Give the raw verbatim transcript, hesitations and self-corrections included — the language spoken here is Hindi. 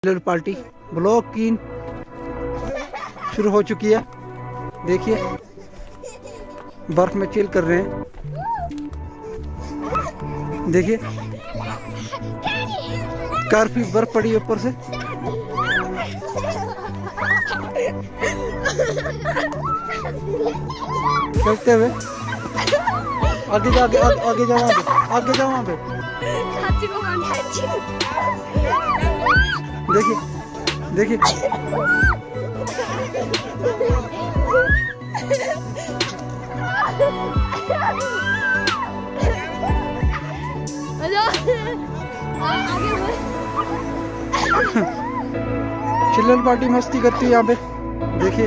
चिल्लर पार्टी ब्लॉक की शुरू हो चुकी है। देखिए बर्फ में चिल कर रहे हैं। देखिए काफी बर्फ पड़ी ऊपर से। चलते हुए आगे जा आगे आगे जाओ वहाँ पे आगे जाओ वहाँ पे। देखिए देखिए चिल्लर पार्टी मस्ती करती है यहाँ पे। देखिए